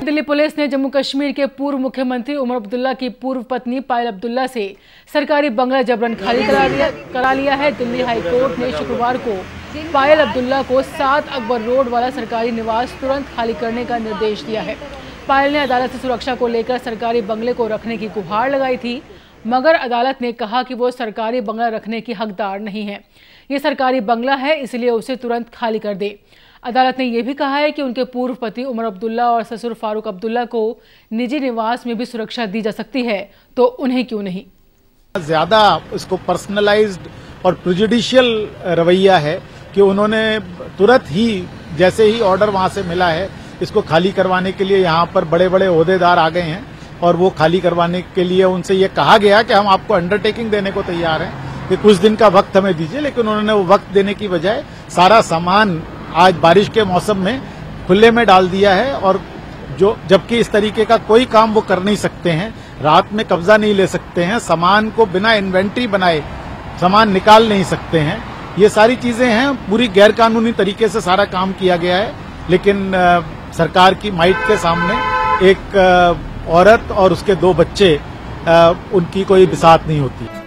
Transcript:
Delhi police ने जम्मू कश्मीर के पूर्व मुख्यमंत्री उमर अब्दुल्ला की पूर्व पत्नी पायल अब्दुल्ला से सरकारी बंगला जबरन खाली करा लिया है। दिल्ली हाईकोर्ट ने शुक्रवार को पायल अब्दुल्ला को 7 अकबर रोड वाला सरकारी निवास तुरंत खाली करने का निर्देश दिया है। पायल ने अदालत से सुरक्षा को लेकर सरकारी बंगले को रखने की गुहार लगाई थी, मगर अदालत ने कहा कि वो सरकारी बंगला रखने की हकदार नहीं है। ये सरकारी बंगला है, इसलिए उसे तुरंत खाली कर दे। अदालत ने यह भी कहा है कि उनके पूर्व पति उमर अब्दुल्ला और ससुर फारूक अब्दुल्ला को निजी निवास में भी सुरक्षा दी जा सकती है, तो उन्हें क्यों नहीं। ज्यादा इसको पर्सनलाइज्ड और प्रेजुडिशियल रवैया है कि उन्होंने तुरंत ही जैसे ही ऑर्डर वहां से मिला है इसको खाली करवाने के लिए यहाँ पर बड़े बड़े ओहदेदार आ गए हैं और वो खाली करवाने के लिए उनसे ये कहा गया कि हम आपको अंडरटेकिंग देने को तैयार हैं कि कुछ दिन का वक्त हमें दीजिए, लेकिन उन्होंने वो वक्त देने की बजाय सारा सामान आज बारिश के मौसम में खुले में डाल दिया है। और जबकि इस तरीके का कोई काम वो कर नहीं सकते हैं, रात में कब्जा नहीं ले सकते हैं, सामान को बिना इन्वेंट्री बनाए सामान निकाल नहीं सकते हैं, ये सारी चीजें हैं। पूरी गैरकानूनी तरीके से सारा काम किया गया है, लेकिन सरकार की माइट के सामने एक औरत और उसके 2 बच्चे उनकी कोई बिसात नहीं होती।